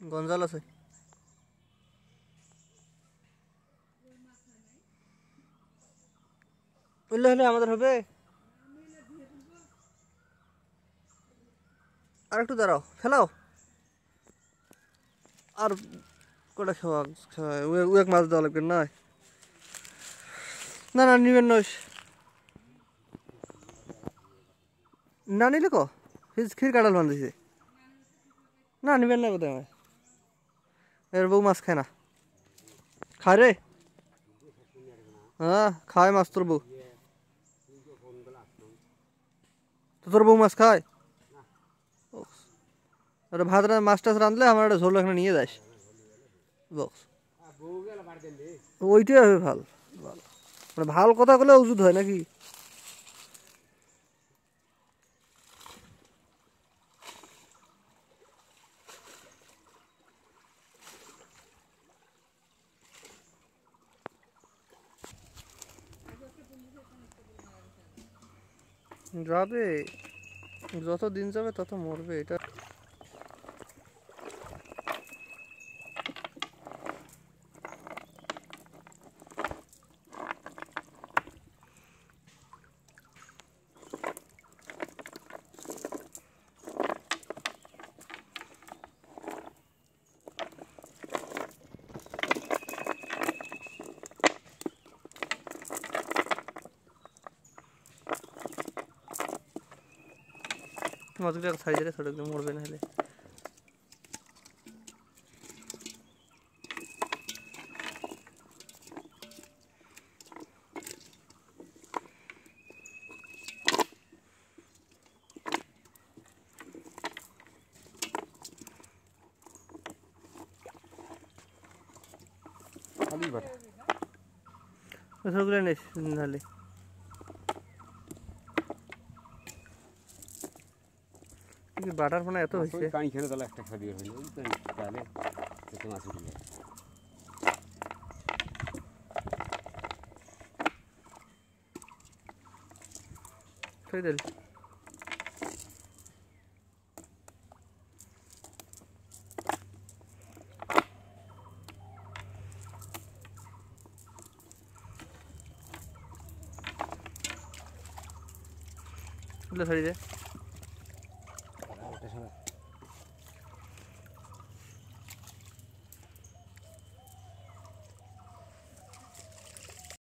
গঞ্জাল আছে। বললে হলে আমাদের হবে। আর একটু দাঁড়াও, ফেলাও। আর কটা খাওয়া এক মাছ দেওয়া লাগবে না। না না নিবেন নয়, না নিলে ক ক্ষীর কাটাল বান্ধিছে। না নিবেন না কোথায় আমার এর বউ মাছ খায় না। খায় রে, হ্যাঁ খায় মাছ তোর বউ। তো তোর বউ মাছ খায়? ওটা ভাত মাছ টাছ রাঁধলে আমার একটা ঝোল এখানে নিয়ে যাস বক্স। ওইটাই হবে ভাল, মানে ভাল কথা বলে উজুত হয় নাকি? যাবে, যত দিন যাবে তত মরবে এটা। মাছগুলো ছাড়ি দিলে ছোট একদম মরবে না হলে। ছোটগুলো নিস নাহলে বাটার ফোনা এত হয়েছে। পানি খেলে তাহলে একটা খাওয়া দিয়ে হইলো তাহলে মাছ উঠে যায়। ঠিক দিল ছাড়ি দে।